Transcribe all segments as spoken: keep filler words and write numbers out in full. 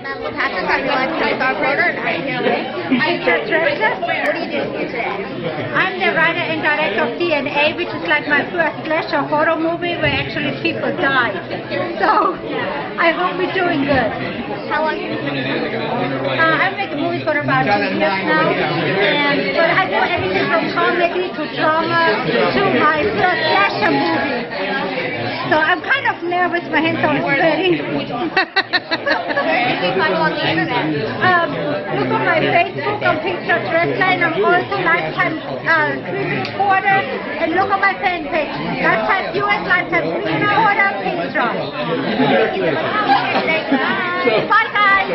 Madeline Patrick, I'm your lifetime star reporter, and I'm here with Peter Tresta. What are you doing here today? I'm the writer and director of D N A, which is like my first slasher horror movie where actually people die. So I hope we're doing good. How long have you been doing this? Uh, I've made movies for about two years now, and but I do everything from comedy to drama to my first slasher movie. So I'm kind of nervous, my hands are sweating. Where can we find you on the internet? Um, look on my Facebook on Peter Tresta, and I'm also lifetime uh, screen reporter. And look on my fan page, lifetime U S lifetime screen reporter, Peter. Bye guys.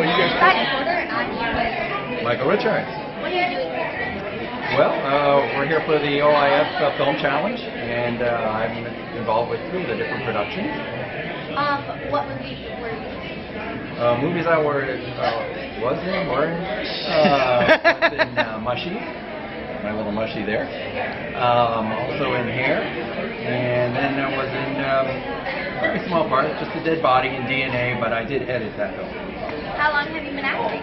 Bye. Michael Richards. What are you doing here? Well, uh, we're here for the O I F uh, Film Challenge, and uh, I'm involved with three of the different productions. Um, what movies were you in? Uh, movies I were, uh, was in, were in, uh, was in uh, Mushy, my little Mushy there. Um, also in Hair, and then I was in um, a very small part, just a dead body in D N A, but I did edit that film. How long have you been acting?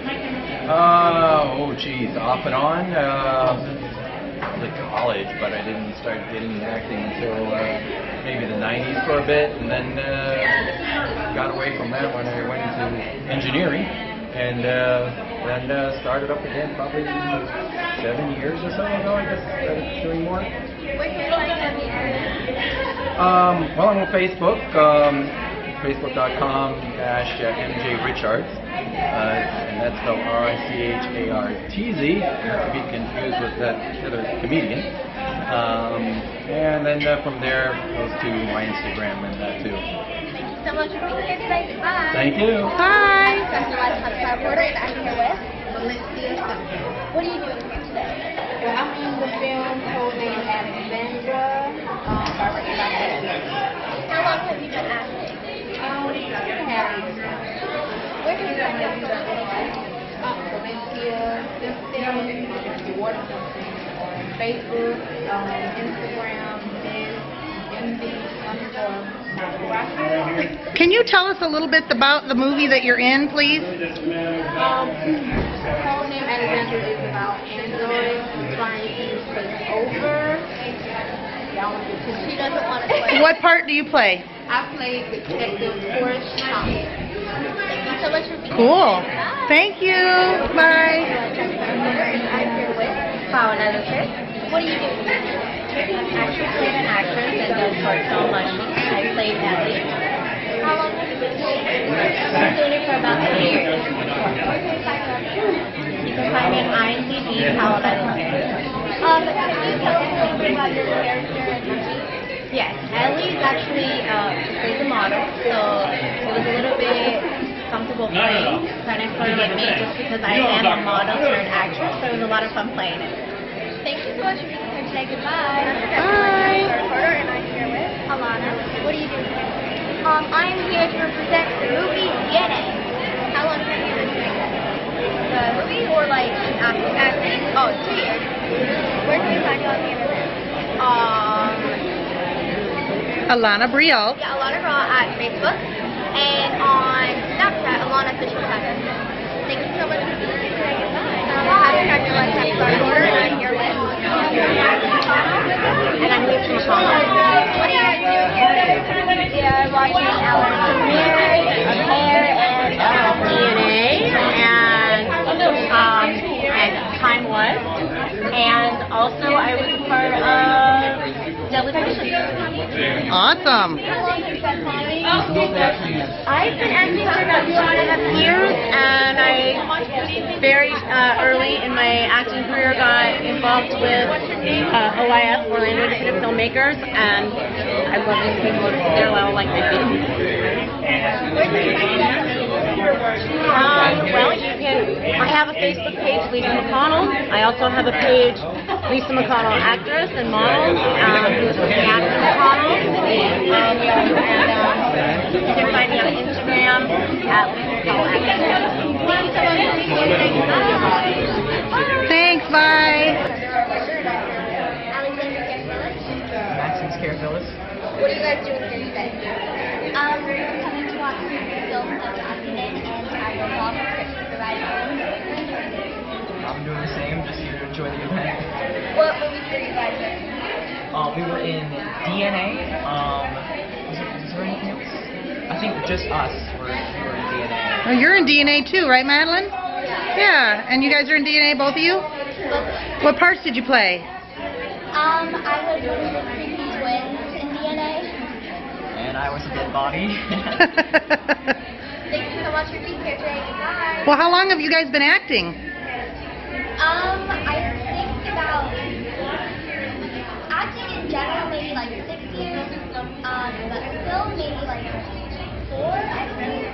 Uh, oh geez, off and on, uh, like college, but I didn't start getting acting until uh, maybe the nineties for a bit, and then uh, got away from that when I went into engineering, and uh, then uh, started up again probably seven years or so ago, I guess, started doing more. Where can we find you on the internet? Um, well, I'm on Facebook, um, facebook dot com slash M J Richards. Uh, and that's spelled R I C H A R T Z, not to be confused with that other comedian. Um, and then uh, from there goes to my Instagram and that too. Thank you so much for being here today. Bye. Thank you. Bye. I'm your lifetime star reporter, and I'm here with Valencia. What are you doing here today? Well, I'm in the film Codename Alexandra, um, by Ricky Lafayette. How long have you been acting? Um, two and a half years now. Where can we find you on the internet? Um, Valencia, this film, the Waterfront on Facebook, um, Instagram, is M V underscore. Can you tell us a little bit about the movie that you're in, please? Um, Codename Alexandra is about Android trying to take over. Y'all want to get to She doesn't want to play. What part do you play? I played Detective Forrest Thomas. Thank you so much for being Cool. here. Bye. Thank you. Bye. I'm here with Paola Lopez. What are you doing here today? I actually played an actress in the short film Mushy. I played Ellie. How long have you been doing it? I've been doing it for about three years. Where can we find you on the internet? You can find me on I M D B, Paola Lopez. Um, can you tell us a little bit about your character and Mushy? Yes, Ellie is actually uh, plays a model, so it was a little bit comfortable playing. Trying to forget me just because I am a model or an actress, so it was a lot of fun playing it. Thank you so much for being here today. Goodbye. Bye. I'm reporter, and I'm here with Alana. What are you doing here? Um, I'm here to represent the movie D N A. How long have you been doing that? The movie or like acting? Acting. Oh, two years. Where can we find you on the internet? Um, Alana Brielle. yeah, Alana Raw at Facebook and on Snapchat, Alana Official Seven. Thank you so much for being here today. Goodbye. I'm your lifetime star reporter, and I'm here with. And I'm Lisa McConnell. What are you guys doing here today? We are watching our premiere of Hair and D N A and um, and Time Was, and also I was part of Deadly Premonition. Awesome. I've been acting for about two and a half years, and I very uh, early in my acting career got involved with uh, O I F, Orlando Independent Filmmakers, and I love to see most of their level like they do. Um, well, you can. I have a Facebook page, Lisa McConnell. I also have a page, Lisa McConnell, actress and model. Um, Lisa McConnell. Um, and um, you can find me on Instagram at Lisa McConnell, actress. Thanks. Bye. Alexander Scarevillas. Maxim Scarevillas. What are you guys doing here today? Um, we're coming to watched films that you're acting in, and I will love the script supervisor. I'm doing the same, just here to enjoy the event. What movies were you guys in? Um, we were in D N A. Um, was, it, was there anything else? I think just us were, we were in D N A. Oh, you're in D N A too, right, Madeline? Yeah, and you guys are in D N A, both of you? What parts did you play? Um, I was one of the creepy twins in D N A. And I was a dead body. Thank you so much for being here today. Bye. Well, how long have you guys been acting? Um, I think about acting in general maybe like six years. Um, but film maybe like four, I think.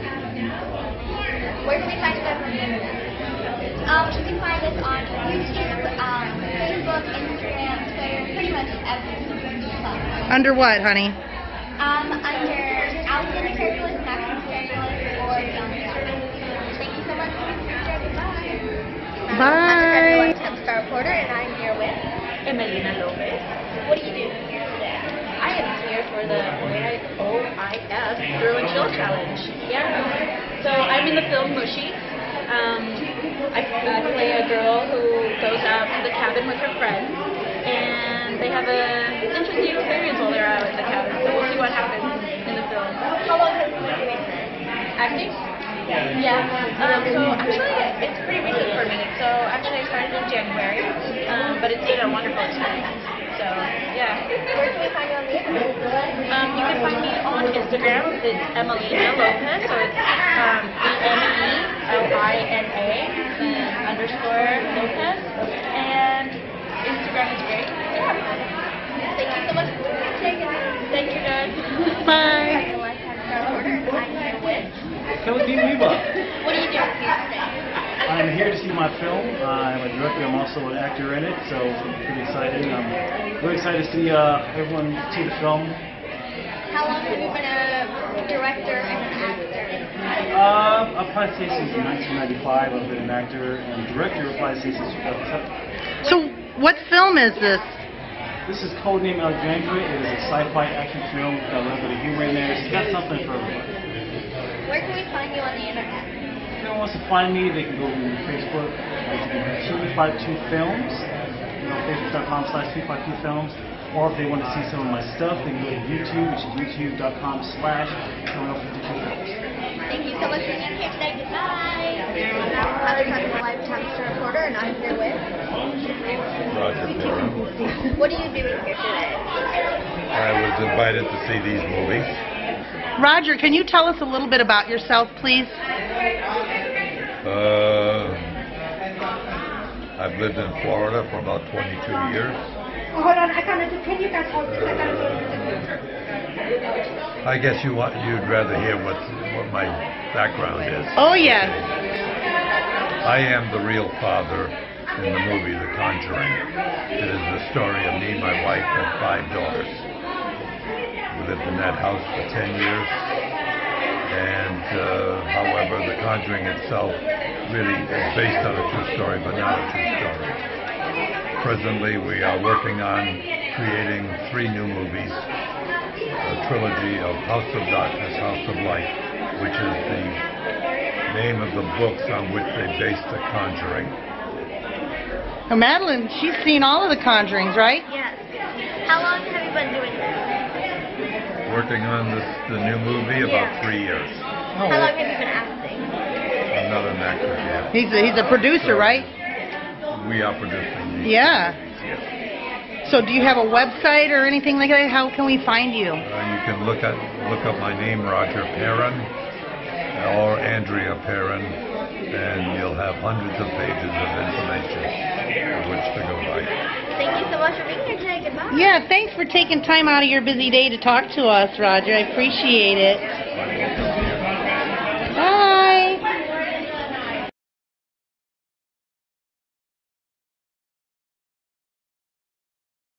Where can we find you guys on the internet? Um, you can find us on YouTube, um, Facebook, Instagram, Twitter, pretty much every platform. Under what, honey? Um, under Allison Imperialist, Max Imperialist, or Young Imperialist. Thank you so much for being here. Goodbye. Bye. I'm Temp Star Reporter, and I'm here with Emelina Lopez. What are you doing here today? I am here for the O I F Thrill and Chill Challenge. Yeah. So I'm in the film Mushy. Um, I uh, play a girl who goes out to the cabin with her friends, and they have an interesting experience while they're out at the cabin. So we'll see what happens in the film. How long have you been doing this? Acting? Yeah. Um, so actually, it's pretty recent for me. So actually, I started in January, um, but it's been a wonderful experience. So yeah. Where can we find you on the internet? Um, you can find me on Instagram. It's Emelina Lopez. So it's um, E M E L I N A then underscore Lopez. And Instagram is great. Yeah. Thank you so much for being here. Thank you, guys. Bye. I'm the Temp Star Reporter, and I'm here with. Philippine Weaver. What are you doing here today? I'm here to see my film. Uh, I'm a director. I'm also an actor in it, so pretty exciting. I'm really excited to see uh, everyone see the film. How long have you been a director and an actor? Uh, I'll probably say since nineteen ninety-five. I've been an actor and director. I'll probably say since two thousand seven. So, what film is this? This is Codename Alexandria. It is a sci-fi action film. It's got a little bit of humor in there. It's got something for everybody. Where can we find you on the internet? If anyone wants to find me, they can go to Facebook, two five two films, you know, facebook.com slash two five two films. Or if they want to see some of my stuff, they can go to YouTube, which is youtube.com slash two fifty-two films. Thank you so much for being here today. Goodbye. I'm the Live Temp Star Reporter, and I'm here with. Roger Perrin. What are you doing here today? I was invited to see these movies. Roger, can you tell us a little bit about yourself, please? Uh, I've lived in Florida for about twenty-two years. Oh, hold on, I gotta do, can you guys hold this? I gotta do I guess you want, you'd rather hear what, what my background is. Oh, yes. I am the real father in the movie The Conjuring. It is the story of me, my wife, and five daughters. We lived in that house for ten years, and uh, however, The Conjuring itself really is based on a true story, but not a true story. Presently, we are working on creating three new movies, a trilogy of House of Darkness, House of Light, which is the name of the books on which they based The Conjuring. Now, Madeline, she's seen all of the Conjurings, right? Yes. How long have you been doing this? Working on this, the new movie about Yeah. three years. How long have you been acting? I'm not an actor yet. He's a, he's a producer, right? We are producing these. Yeah. Yes. So do you have a website or anything like that? How can we find you? Uh, you can look at look up my name, Roger Perrin, or Andrea Perrin, and you'll have hundreds of pages of information on which to go by. Thank you so much for being here today. Goodbye. Yeah, thanks for taking time out of your busy day to talk to us, Roger. I appreciate it.